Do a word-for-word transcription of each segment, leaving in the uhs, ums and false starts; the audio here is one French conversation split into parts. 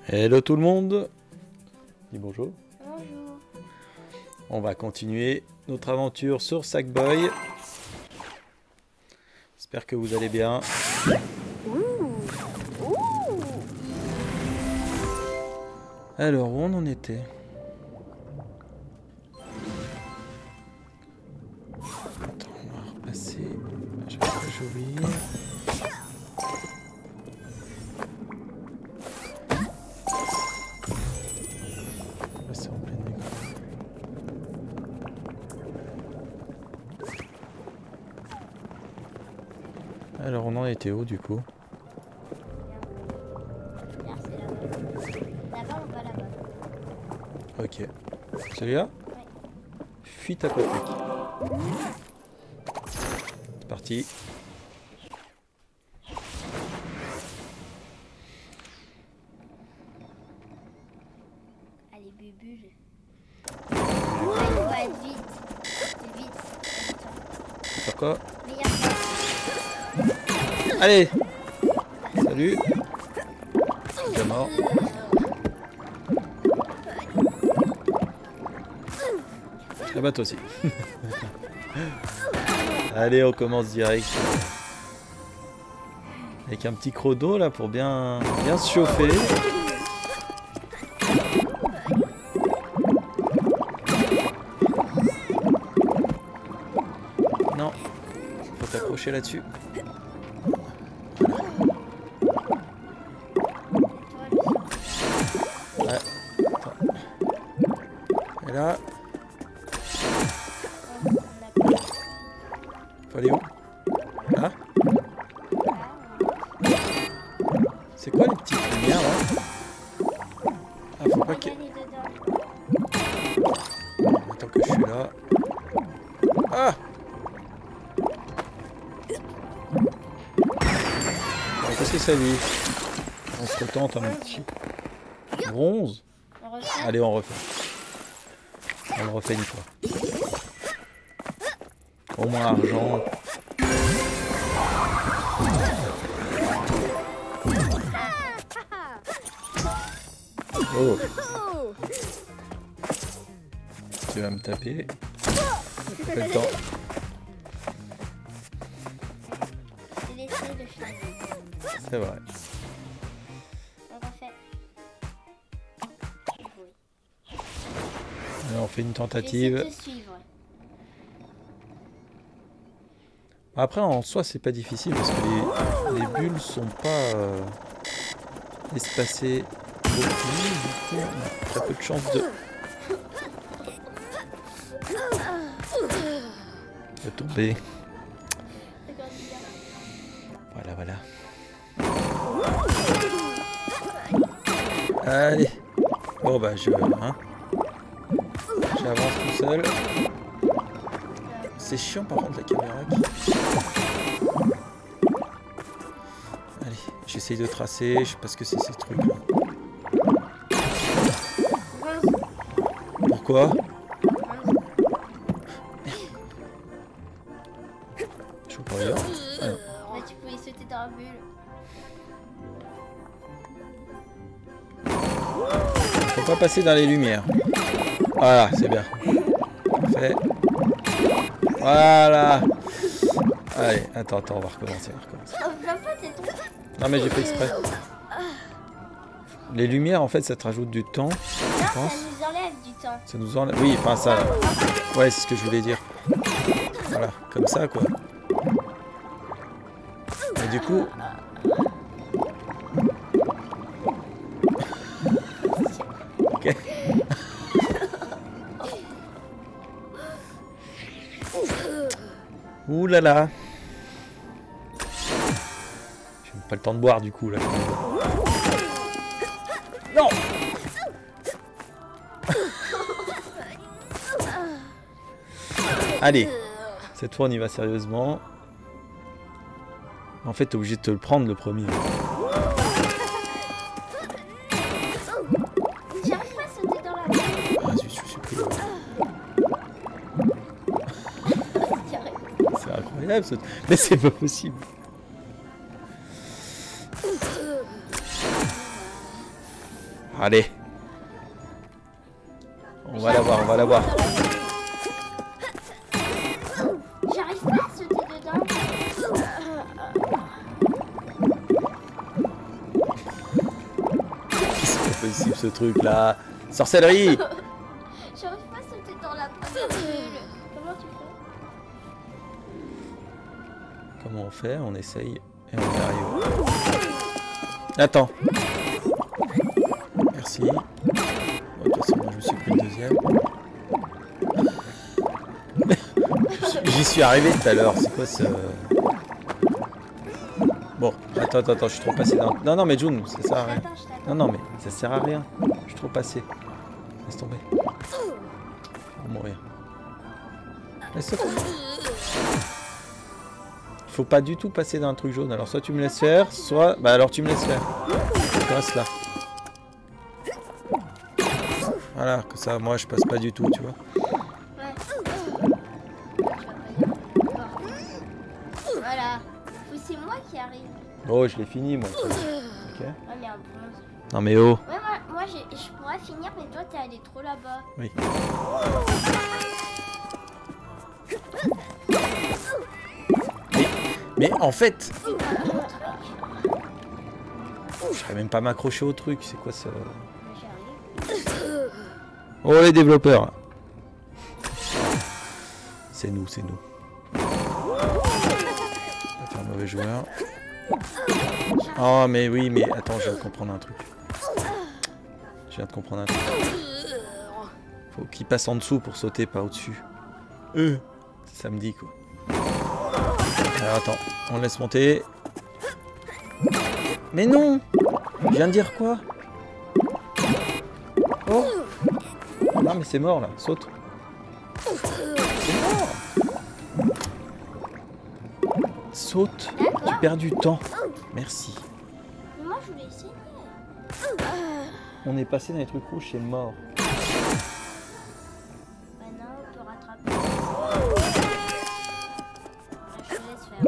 Hello tout le monde. Dis bonjour. Bonjour. On va continuer notre aventure sur Sackboy. J'espère que vous allez bien. Ouh. Ouh. Alors, où on en était? Attends, on va repasser. Je vais réjouir. C'est en pleine écran. Alors, on en était où du coup? Là-bas, on va là-bas. Ok. Celui-là? Oui. Fuite aquatique. C'est parti. Allez, Bubu. Je... Ouais, il faut être vite. C'est vite. Sur quoi? Meilleur temps. Allez! Salut! T'es mort. Ah bah toi aussi. Allez, on commence direct. Avec un petit croc d'eau là pour bien, bien se chauffer. Non, faut t'accrocher là-dessus. Ouais. Attends. Et là. Faut aller où? Là? C'est quoi les petites lumières là? Ah, faut pas qu'il... Attends que je suis là. Ah! Qu'est-ce que ça lui? On se retente un petit bronze. Allez, on refait. On le refait une fois. Au moins argent. Oh. Tu vas me taper. Fais le temps. C'est vrai. On refait. Alors, on fait une tentative. J'essaie de te suivre. Après, en soi, c'est pas difficile parce que les, les bulles sont pas euh, espacées beaucoup. Du coup, on a très peu de chance de, de tomber. Voilà, voilà. Allez. Bon, bah, je. Hein, j'avance tout seul. C'est chiant par contre la caméra qui... Allez, j'essaye de tracer, je sais pas ce que c'est ces trucs là. Pourquoi? Je peux pas regarder. Ah non. Mais tu pouvais sauter dans la bulle. Faut pas passer dans les lumières. Voilà, c'est bien. Parfait. Voilà. Allez, attends, attends, on va recommencer. On va recommencer. Oh, papa, t'es tombé. Non mais j'ai fait exprès. Les lumières en fait ça te rajoute du temps. Non, Je ça pense. nous enlève du temps. Ça nous enlève. Oui, enfin ça. Ouais, c'est ce que je voulais dire. Voilà, comme ça quoi. Et du coup. Ok. Ouh là là. J'ai même pas le temps de boire du coup là. Non. Allez. Cette fois on y va sérieusement. En fait t'es obligé de te le prendre le premier. J'arrive pas à sauter dans la bulle. Ah je suis pris. C'est incroyable ce... Mais c'est pas possible. Allez. On va la voir, on va la voir. J'arrive pas à sauter dedans. C'est pas possible ce truc là. Sorcellerie. J'arrive pas à sauter dans la première bulle. Comment tu fais? Comment on fait? On essaye et on y arrive. Attends. Merci. Bon, de toute façon, moi, je me suis pris le deuxième. J'y suis arrivé tout à l'heure. C'est quoi ce... Bon, attends, attends, attends, je suis trop passé dans... Non, non, mais June, ça sert à rien. Attends, je t'attends. Non, non, mais ça sert à rien. Je suis trop passé. Laisse tomber. Je vais mourir. Laisse tomber. Faut pas du tout passer dans un truc jaune. Alors soit tu me laisses faire, soit... Bah alors tu me laisses faire. Tu restes là. Voilà, que ça, moi je passe pas du tout, tu vois. Ouais. Voilà. C'est moi qui arrive. Oh, je l'ai fini, moi. Ok. Oh, mais un bronze. Non mais oh. Ouais, moi, moi j'ai- je pourrais finir, mais toi, t'es allé trop là-bas. Oui. Mais, mais en fait... Je serais même pas m'accrocher au truc, c'est quoi ça? J'arrive. Oh les développeurs. C'est nous, c'est nous. On va faire mauvais joueur. Oh mais oui, mais attends, je viens de comprendre un truc. Je viens de comprendre un truc. Faut qu'il passe en dessous pour sauter, pas au-dessus. Euh, c'est samedi quoi. Alors attends, on laisse monter. Mais non! Je viens de dire quoi? Oh! Non mais c'est mort là, saute. C'est mort. Saute, tu perds du temps. Merci. Mais moi, je voulais essayer. On est passé dans les trucs rouges, c'est mort. Maintenant, on peut rattraper. Je te laisse faire.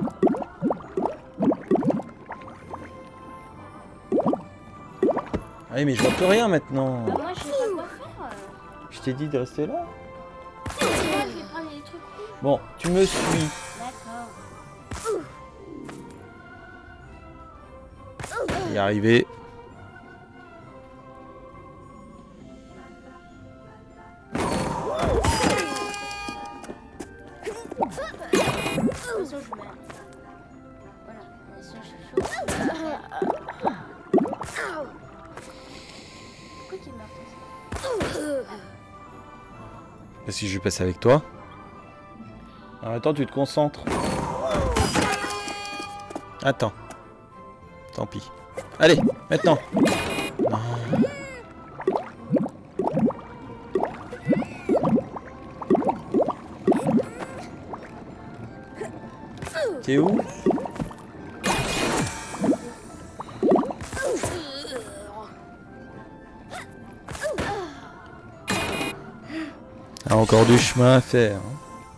Ah oui mais je vois plus rien maintenant. Bah, moi, je sais pas quoi faire. Je t'ai dit de rester là. C'est moi, je vais prendre les trucs rouges. Bon, tu me suis. D'accord. Y arriver. De toute façon, je meurs. Voilà. De toute façon, je suis chaud. Pourquoi tu meurs comme ça? Parce que je vais passer avec toi. Alors, attends, tu te concentres. Attends. Tant pis. Allez, maintenant. Non. T'es où? Ah, encore du chemin à faire. Hein.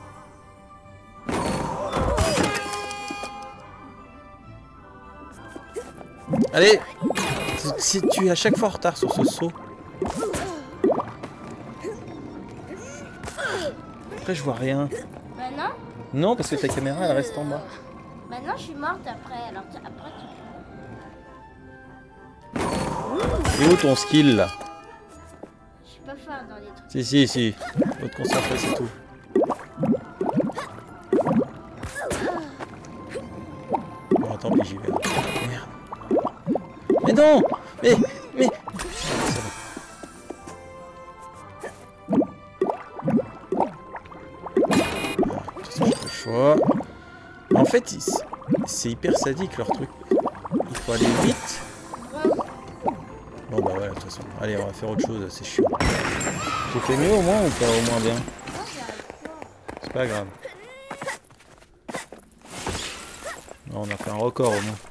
Allez! Si tu es à chaque fois en retard sur ce saut. Après, je vois rien. Maintenant? Non, parce que ta caméra, elle reste en bas. Maintenant, je suis morte après. Alors, tu- après, tu... Et où ton skill, là? Je suis pas fort dans les trucs. Si, si, si. Faut te concentrer, c'est tout. Bon, tant pis, j'y vais. Merde. Mais non! Mais, mais... C'est bon. De toute façon, j'ai pas le choix. En fait, ils- c'est hyper sadique, leur truc. Il faut aller vite. Bon, bah voilà, de toute façon. Allez, on va faire autre chose, c'est chiant. J'ai fait mieux au moins ou pas au moins bien? C'est pas grave. Non, on a fait un record au moins.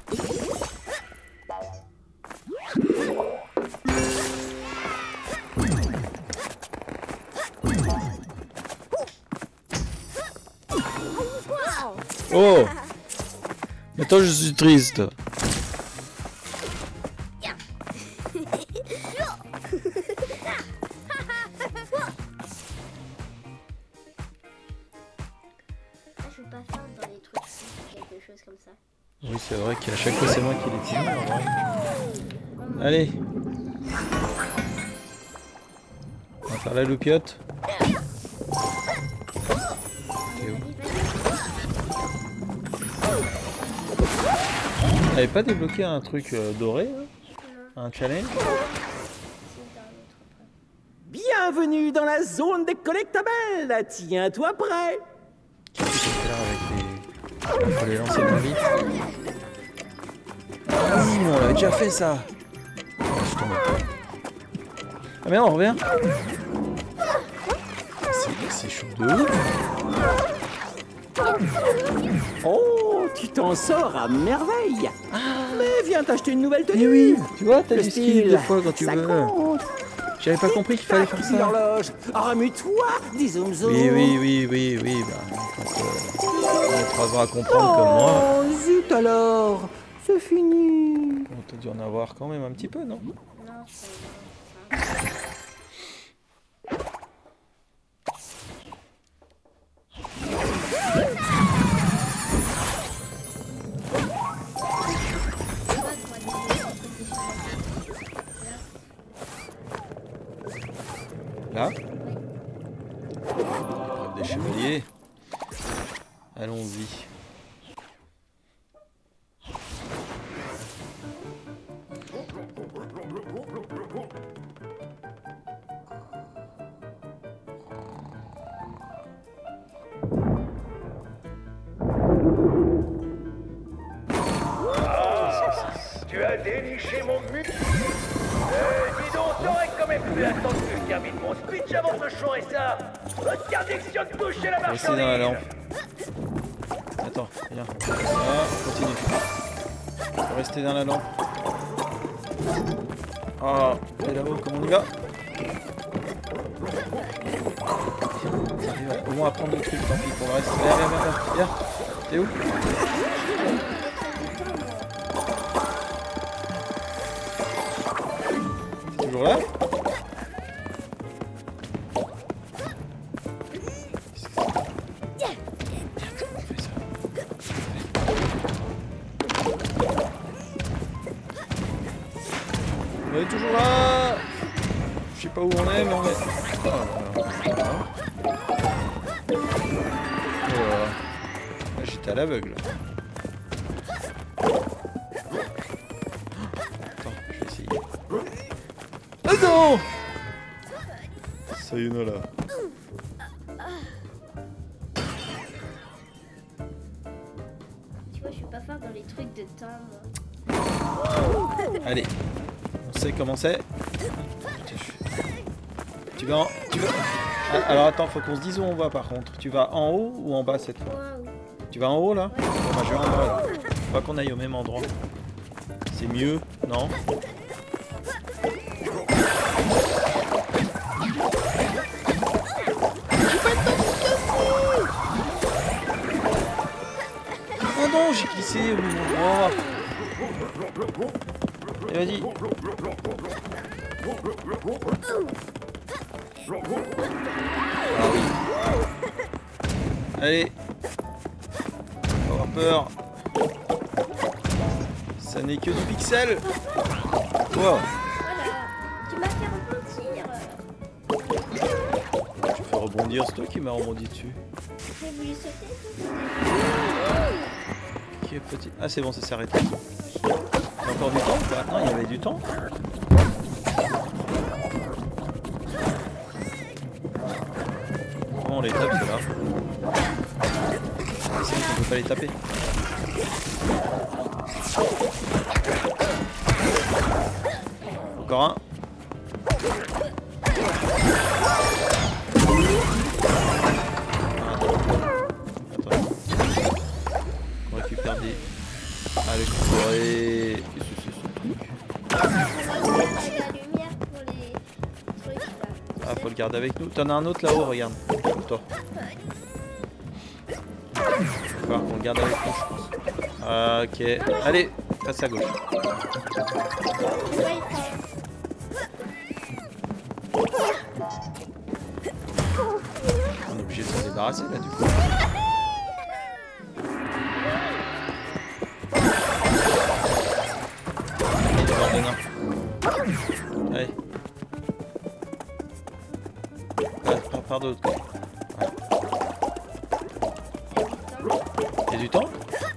Oh! Maintenant je suis triste. Oui, c'est vrai qu'à chaque fois, c'est moi qui les tire. Allez. On va faire la loupiote. On n'avait pas débloqué un truc euh, doré là? Un challenge? Bienvenue dans la zone des collectables. Tiens-toi prêt. Qu'est-ce que c'est là avec les... Il faut les lancer moins vite. Ah oui, on l'avait déjà fait ça. Ah mais non, on revient. C'est chaud de ouf. Oh, tu t'en sors à merveille. Ah. Mais viens t'acheter une nouvelle tenue. Mais oui, tu vois, t'as le du style style des fois quand tu ça veux. Compte. J'avais pas compris qu'il fallait faire ça. L'horloge. Remue-toi, dis zoom zoom. Oui, oui, oui, oui, oui. Bah, quand euh, on a trois ans à comprendre oh, comme moi. Oh, zut alors. C'est fini. On t'a dû en avoir quand même un petit peu, non? Non, c'est... Là, l'épreuve des chevaliers. Allons-y. Tu as déniché mon but. Euh, dis donc, t'aurais quand même pu attendre que je termine mon speech avant de chorer ça. Interdiction de toucher la Restez dans la lampe. marchandise. Attends, viens. Ça, continue. Faut rester dans la lampe. Ah, et là-haut, comment on y va? Au moins à prendre le truc, tant pis pour le reste. Viens, viens, viens, viens. T'es où? Toujours là? On est toujours là. Je sais pas où on est, mais on est... Oh, voilà. Oh là là. J'étais à l'aveugle. Attends, je vais essayer. Ah non! Sayonara. Tu vois, je suis pas fort dans les trucs de temps, moi. Allez, on sait comment c'est. Tu vas en... Tu vas... Ah, alors attends, faut qu'on se dise où on va par contre. Tu vas en haut ou en bas cette fois? Wow. Tu vas en haut là? Bon, bah, je vais en bas là. Faut pas qu'on aille au même endroit. C'est mieux, non? Oh non, j'ai glissé au même endroit. Et vas-y. Ah oui. Allez. Pas avoir peur. Ça n'est que du pixel. Wow. Voilà. Tu m'as fait rebondir. Tu fais rebondir, c'est toi qui m'as rebondi dessus. J'ai voulu sauter. Qui est petit. Ah c'est bon, ça s'est arrêté. T'as encore du temps ou pas? Non, il y avait du temps. Comment on les tape ceux-là? C'est qu'on peut pas les taper. Encore un. Attends. On récupère des... Ah le forêt. Qu'est-ce que c'est ce truc? On va mettre la lumière pour les trucs là. Ah faut le garder avec nous. T'en as un autre là-haut, regarde. Toi. Il va falloir qu'on le garde avec nous, je pense. Ok. Allez, passe à gauche. On est obligé de s'en débarrasser là du coup. repart de l'autre côté. Voilà. Il y a du temps?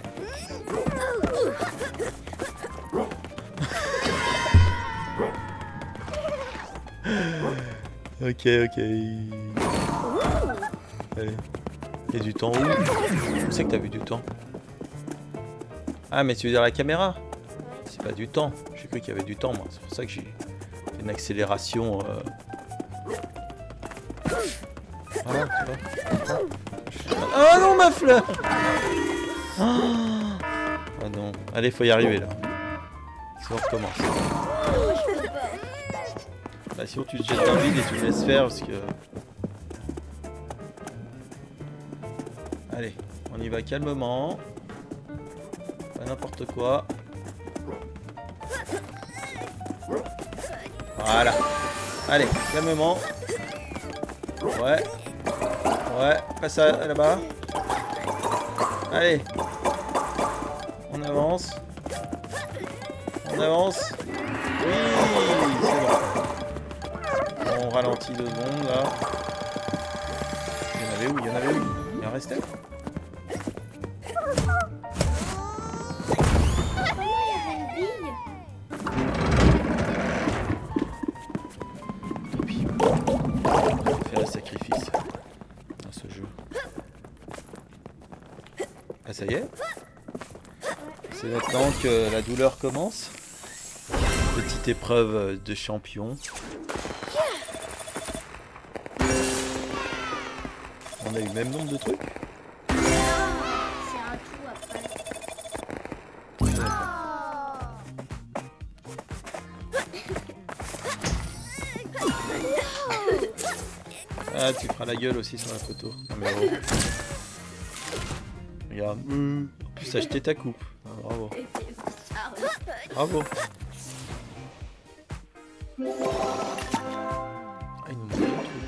Ok, ok. Allez. Il y a du temps où? Je sais que t'as vu du temps. Ah, mais tu veux dire la caméra? C'est pas du temps. J'ai cru qu'il y avait du temps, moi. C'est pour ça que j'ai fait une accélération. Euh... Voilà, tu vois. Oh non, ma fleur! Oh non. Allez, faut y arriver là. Si on recommence. Bah, sinon, tu te jettes un vide et tu me laisses faire parce que. Allez, on y va calmement. Pas n'importe quoi. Voilà. Allez, calmement. Ouais. Ouais, passe à là-bas. Allez. On avance. On avance. Oui, c'est bon. On ralentit deux secondes là. Il y en avait où? Il y en avait où? Il en restait? Ça y est. C'est maintenant que la douleur commence. Petite épreuve de champion. On a eu le même nombre de trucs. C'est un tout après. Ah, tu feras la gueule aussi sur la photo. Non, mais oh. Regarde. En plus, t'as acheté ta coupe. Ah, bravo. Bravo. Ah, il nous manque un truc.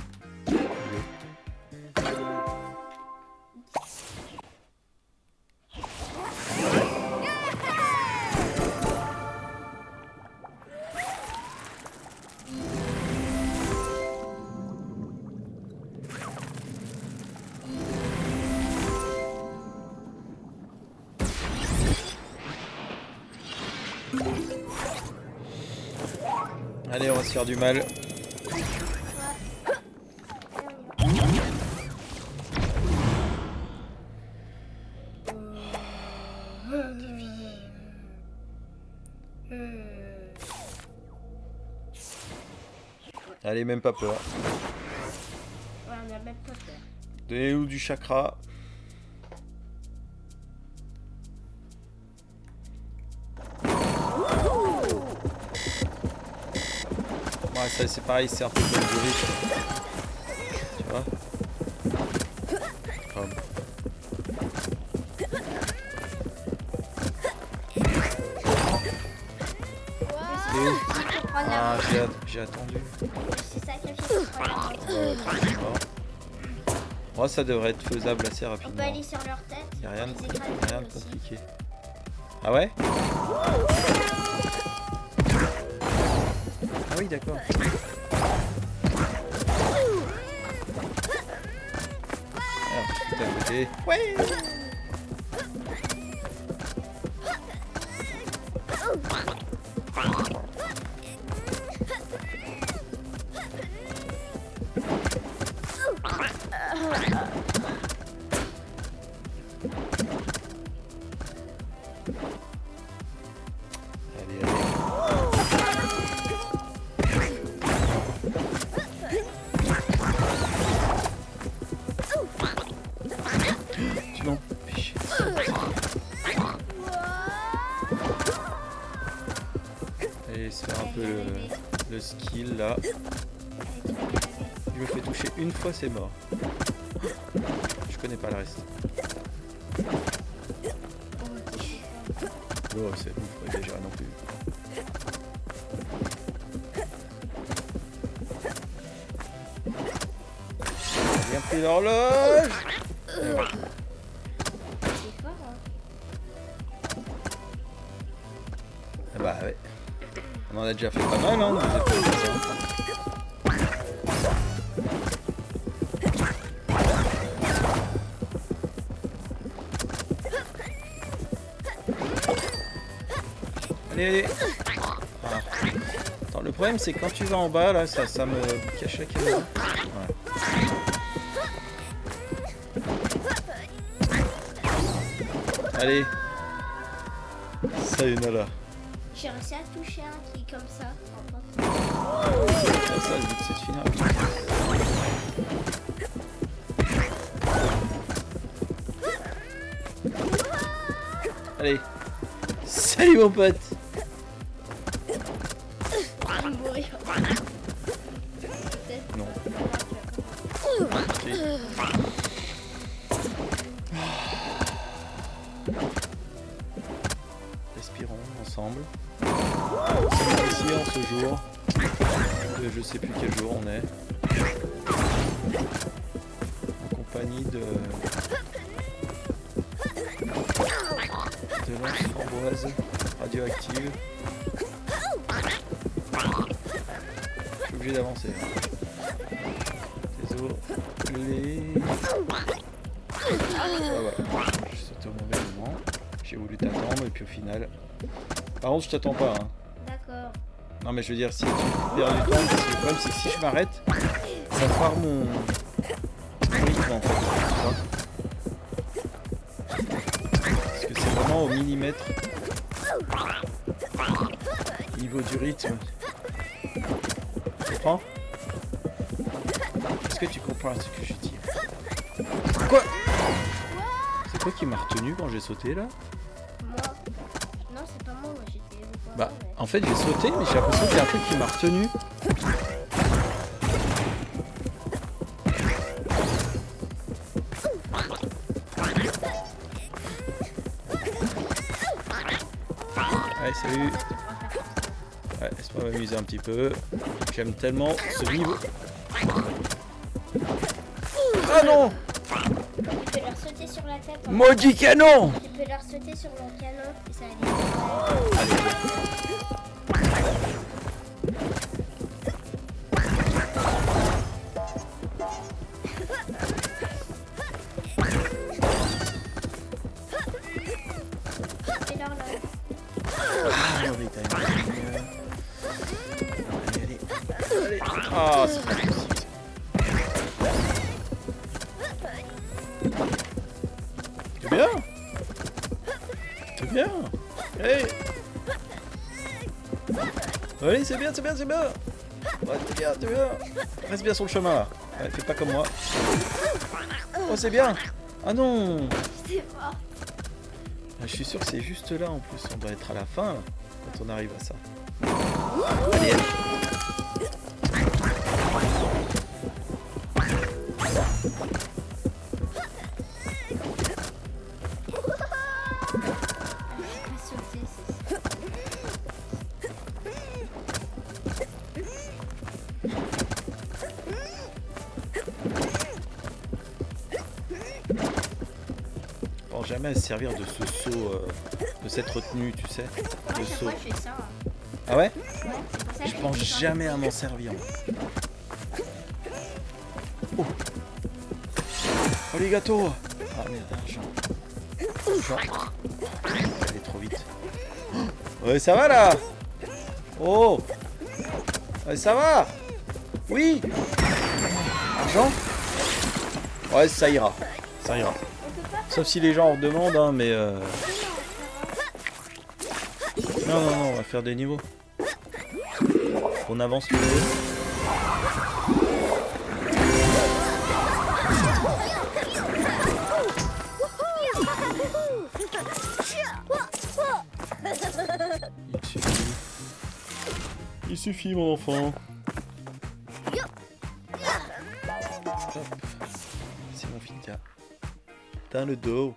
Allez, on va se faire du mal. Allez, même pas peur. Ouais, on a même pas peur. Donnez-nous du chakra. Ouais, ça c'est pareil, c'est un peu comme du riche. Tu vois? Comme. C'est où? Ah, j'ai attendu. C'est sacrifié pour prendre Ouais, ouais, ça devrait être faisable assez rapidement. On peut aller sur leur tête. Y'a rien, de, les écraser rien de aussi. compliqué. Ah ouais? Ah oui, d'accord. Alors, tout à côté. Ouais! Allez, allez. Tu m'empêches. Allez, se faire un peu le, le skill là. Je me fais toucher une fois, c'est mort. Je connais pas le reste. Oh, c'est ouf, pas exagéré non plus. J'ai bien pris l'horloge. C'est fort, hein. Ah bah ouais. On en a déjà fait pas mal, hein. Vous êtes pas Allez, allez. Ah. Attends, le problème c'est que quand tu vas en bas, là, ça, ça me cache la caméra. Ouais. Allez. Sayonara. J'ai réussi à toucher un qui est comme ça. C'est ça le but de cette finale. Allez. Salut mon pote. Non. Si. Respirons ensemble. C'est ici en ce jour. De je sais plus quel jour on est. En compagnie de... de l'anse framboise radioactive. Je suis obligé d'avancer. Désolé. Ah ouais. J'ai sauté au mauvais moment. J'ai voulu t'attendre et puis au final... Par contre je t'attends pas hein. D'accord. Non mais je veux dire si tu perds du temps, parce que le problème c'est que si je m'arrête, ça foire mon rythme en fait. Tu vois, parce que c'est vraiment au millimètre. Niveau du rythme. Tu comprends? Est-ce que tu comprends ce que je dis? Quoi? C'est quoi qui m'a retenu quand j'ai sauté là? Moi. Non, c'est pas moi, moi j'étais. Bah, en fait, j'ai sauté, mais j'ai l'impression qu'il y a un truc qui m'a retenu. Allez, salut. Ouais, laisse-moi m'amuser un petit peu. J'aime tellement ce niveau. Ah non! Tu peux leur sauter sur la tête. hein. Maudit canon! Tu peux leur sauter sur mon canon et ça va les. Fais-leur là. Ah, non, mais t'as une... Allez, allez. Allez. Ah, c'est pas possible. C'est bien. C'est bien. Hey. Oui, c'est bien, c'est bien, c'est bien. Ouais, c'est bien, c'est bien. Reste bien sur le chemin là. Ouais, fais pas comme moi. Oh, c'est bien. Ah non. C'est fort. Je suis sûr que c'est juste là en plus. On doit être à la fin là, quand on arrive à ça. Allez, allez. Jamais à se servir de ce saut, euh, de cette retenue, tu sais, le saut. Moi, je fais ça. hein. Ah ouais? Ouais, c'est pour ça que Je j'ai pense mis jamais à m'en servir. Oh, oh les gâteaux! Ah merde, Jean. Jean. Elle est trop vite. Ouais, ça va là? Oh! Ouais, ça va? Oui! Argent? Ouais, ça ira. Ça ira. Sauf si les gens en demandent, hein, mais euh... Non, non, non, on va faire des niveaux. On avance le jeu. Il suffit. Il suffit, mon enfant. Hop. C'est mon fika. Dans le dos.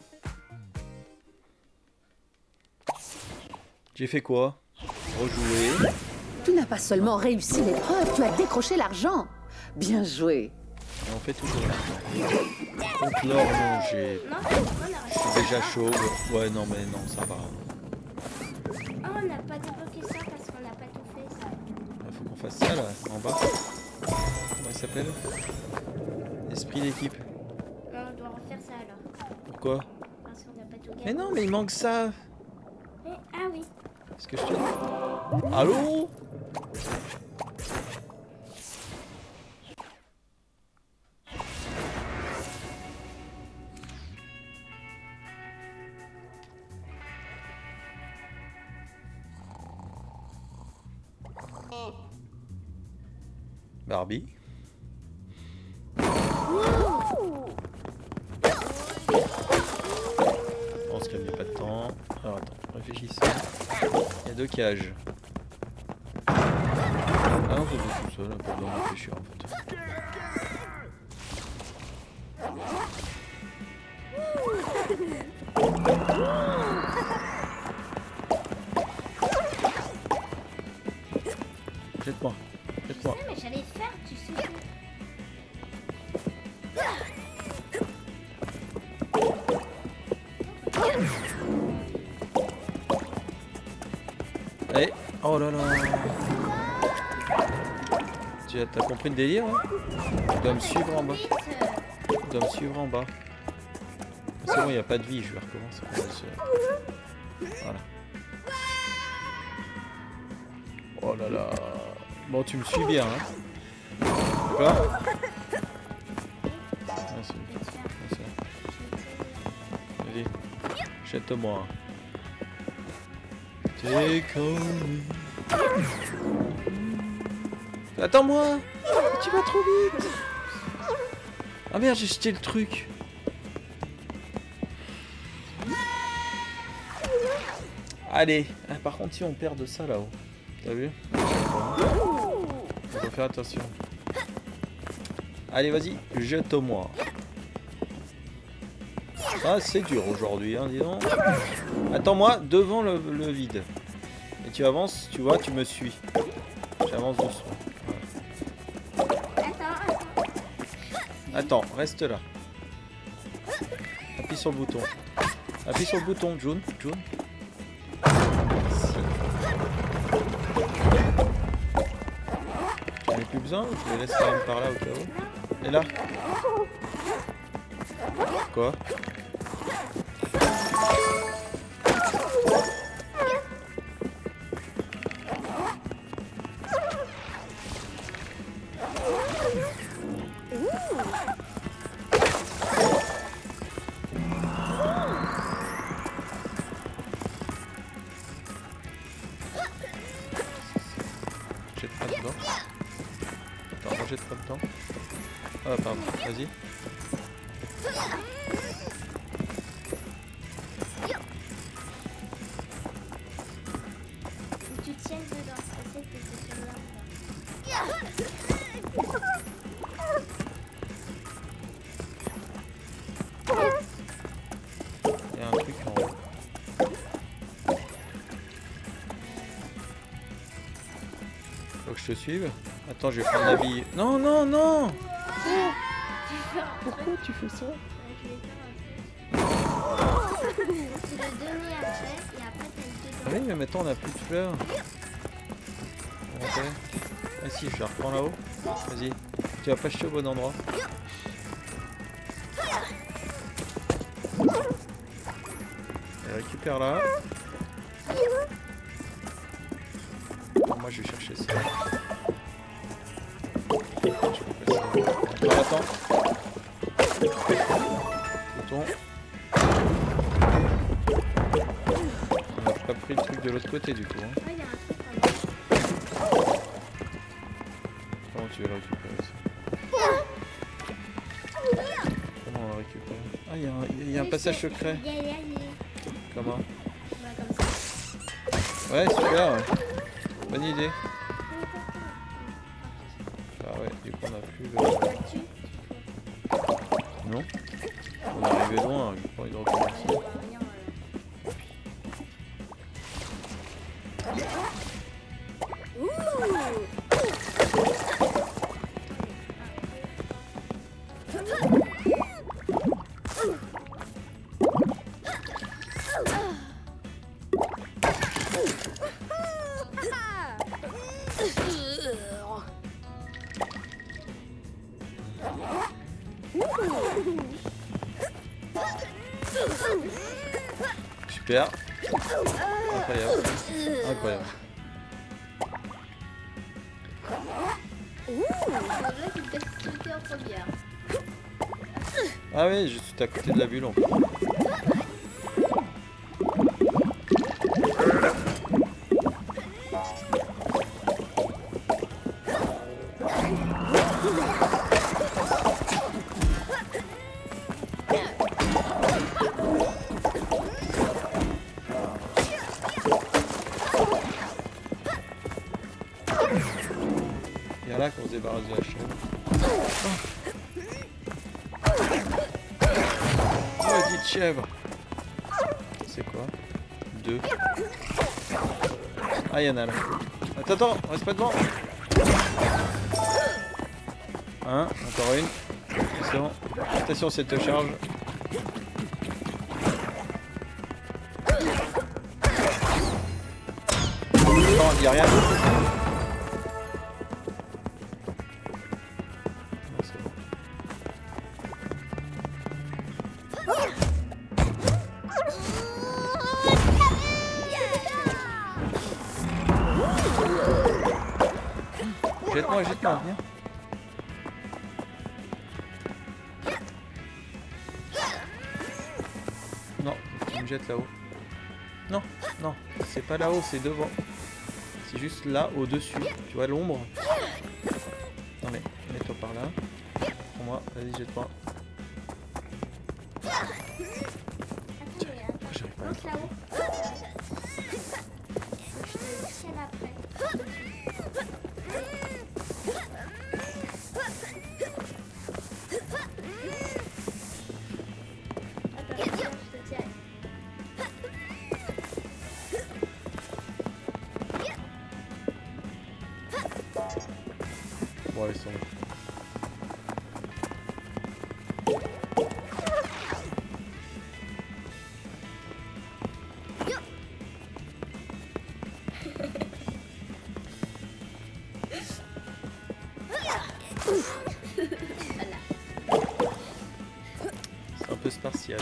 J'ai fait quoi? Rejouer. Tu n'as pas seulement réussi l'épreuve, tu as décroché l'argent. Bien joué. Et on fait toujours l'argent. Contre l'or, non, j'ai... Non, on a Je suis déjà chaud. Ouais, non, mais non, ça va. Oh, on n'a pas débloqué ça parce qu'on n'a pas tout fait ça. Il faut qu'on fasse ça, là, en bas. Comment il s'appelle? Esprit d'équipe. Non, on doit refaire ça alors. Pourquoi? Parce qu'on n'a pas tout gagné. Mais non, mais il manque ça. Mais- Ah oui. Qu'est-ce que je te dis? Allô? Barbie. Je pense qu'elle met pas de temps. Alors attends, réfléchissons. Il y a deux cages. Ah non, c'est tout seul, pas besoin de réfléchir en fait. Jette-moi, jette-moi. Mais j'allais faire, tu sais. Allez, oh là là. Tu as, t'as compris le délire hein? Tu dois me suivre en bas. Tu dois me suivre en bas. C'est bon, il n'y a pas de vie, je vais recommencer. Voilà. Oh là là. Bon, tu me suis bien, hein. D'accord? Merci. Merci. Vas-y. Jette-moi. Take on me. Attends-moi. Tu vas trop vite. Ah merde, j'ai jeté le truc. Allez. Ah, par contre, si on perd de ça là-haut. T'as vu? Faut faire attention. Allez, vas-y, jette-moi. Ah, c'est dur aujourd'hui, hein, dis donc. Attends-moi devant le, le vide. Et tu avances, tu vois, tu me suis. J'avance doucement. Voilà. Attends, attends. Attends, reste là. Appuie sur le bouton. Appuie sur le bouton, June. June. J'en ai plus besoin, je les laisse quand même par là au cas où. Et là. Quoi? Jette pas dedans. Attends, rejette pas dedans. Ah pardon, vas-y. Tu tiens dedans, essaie de te faire là. Il y a un truc en haut. Faut que je te suive. Attends, je vais prendre la bille. Non, non, non. Pourquoi tu fais ça? Tu dois donner après et après t'as Ah oui, mais maintenant on a plus de fleurs. Comment on fait? Ah si, je la reprends là-haut. Vas-y. Tu vas pas jeter au bon endroit. Et récupère là. Moi je vais chercher ça. Attends, attends. Bouton. On n'a pas pris le truc de l'autre côté du coup. Hein. Ouais, il y a un truc en haut. Comment tu vas le récupérer ça? Comment on va le récupérer? Ah, il y a un, il y a un passage secret. Y a- y a- y a- Comment? Bah, comme ça. Ouais, super. Ouais. Bonne idée. Ah ouais, du coup on a plus le... Tu- Non. On est arrivé loin, j'ai pas envie de recommencer. tu vas revenir, euh, Super. Incroyable. Ah Incroyable. Là, tu peux sauter en première. Ah oui, juste à côté de la bulle en fait. Et là qu'on se débarrasse de la chaîne. Oh, petite chèvre. C'est quoi? Deux. Ah, il y en a là. Attends, attends, reste pas devant. Un, encore une. Attention, attention, cette te charge. Non, il n'y a rien. Jette-moi, jette-moi, viens. Non, tu me jettes là-haut. Non, non, c'est pas là-haut, c'est devant. C'est juste là, au-dessus. Tu vois l'ombre? Non mais, mets-toi par là. Prends-moi, vas-y, jette-moi. Tiens, pourquoi j'arrive pas à Monte là-haut. Je te tiens après. Bon, ils sont là. C'est un peu spartiate.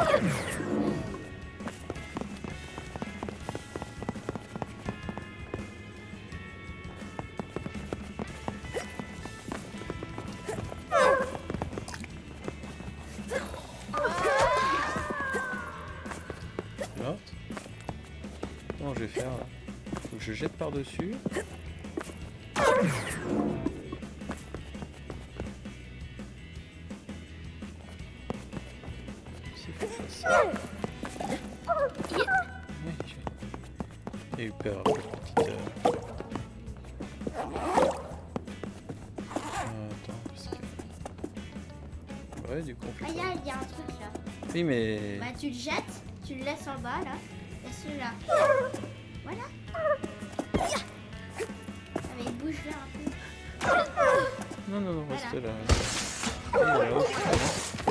Comment je vais faire là? Faut que je jette par-dessus. C'est faut que je fasse ça. Oui, j'ai eu peur, petite. Euh... Attends, parce que. Ouais, du coup. On fait Ah, il y, a- y a un truc là. Oui, mais. Bah, tu le jettes, tu le laisses en bas là. Et celui-là. Voilà. Ah, mais il bouge là un peu. Non, non, non, Voilà. reste là. Oui, là-haut, je crois.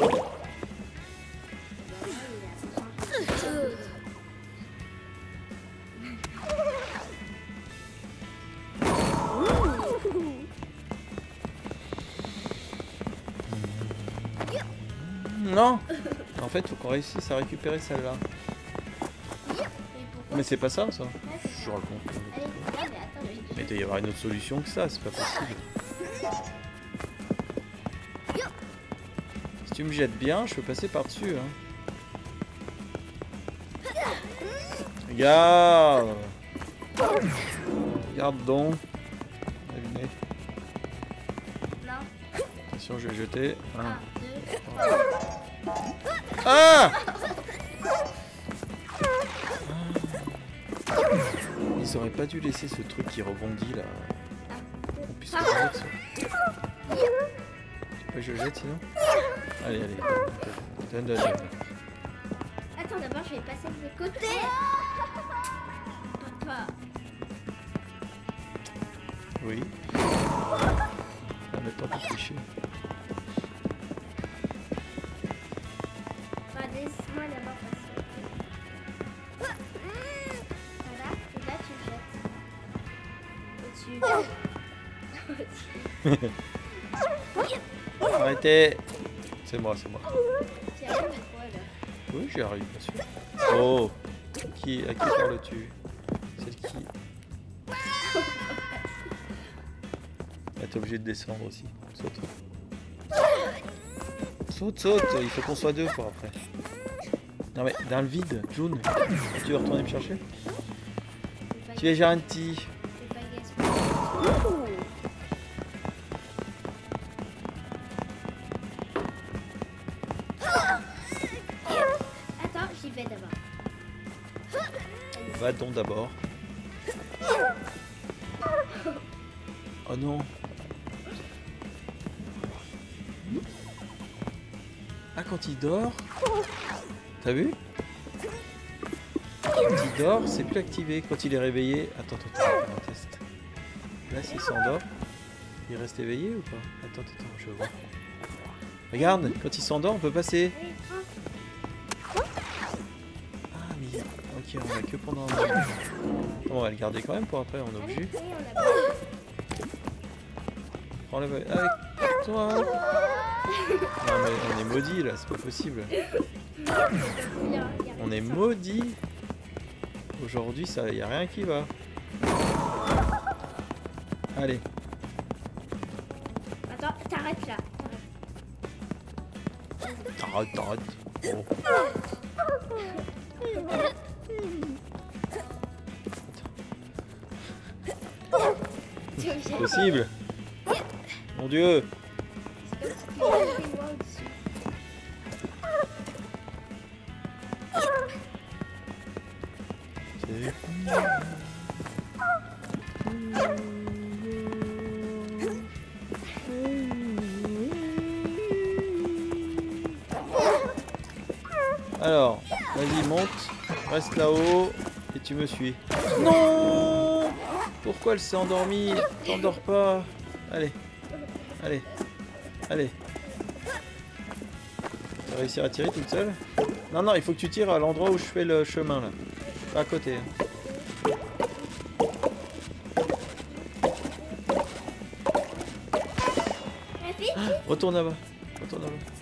Non. En fait, faut qu'on réussisse à récupérer celle-là. Mais pourquoi? Mais c'est pas ça, ça. Ouais, c'est Je ça. raconte. Allez, non, mais attends, mais... Mais il doit y avoir une autre solution que ça, c'est pas possible. Si tu me jettes bien, je peux passer par-dessus. Hein. Regarde. Regarde donc. Allez, Non. attention, je vais jeter. Un. Un, deux, Ah! Ils auraient pas dû laisser ce truc qui rebondit là. On puisse le mettre sur. Tu veux que je le jette sinon? Allez, allez. Donne, donne, donne. Attends, d'abord, je vais passer de l'autre côté. Papa. Oui. Ah, mais tant pour tricher. Enfin, laisse-moi d'abord passer. Voilà, et là, tu le jettes. Au-dessus. Arrêtez! C'est moi, c'est moi. Tu arrives à quoi, là? Oui, j'y arrive, bien sûr. Oh! Qui, à qui parles-tu? Celle qui... t'es obligé de descendre aussi. Saute. Saute, saute, il faut qu'on soit deux pour après. Non mais dans le vide, June, tu veux retourner me chercher? Tu es gentil. C'est pas gaspillé. Attends, j'y vais d'abord. Va-t-on d'abord? Oh non. Ah, quand il dort. T'as vu? Quand il dort, c'est plus activé. Quand il est réveillé. Attends, attends, attends, on va faire un test. Là, s'il s'endort, il reste éveillé ou pas? Attends, attends, je vois. Regarde, quand il s'endort, on peut passer. Ah, mais. Ok, on a que pendant un moment. On va le garder quand même pour après, on est obligé. Oui, on l'a pas. Prends-le avec toi. Non mais on est maudit là, c'est pas possible. On est maudit. Aujourd'hui, ça, y a rien qui va. Allez. Attends, t'arrêtes là. T'arrêtes, t'arrêtes. Oh. C'est possible. Mon Dieu. C'est... Alors, vas-y, monte, reste là-haut et tu me suis. Non! Pourquoi elle s'est endormie? T'endors pas. Allez, allez, allez. Tu vas réussir à tirer toute seule? Non, non, il faut que tu tires à l'endroit où je fais le chemin là. Pas à côté. Hein. Ah, retourne là-bas. Retourne là-bas.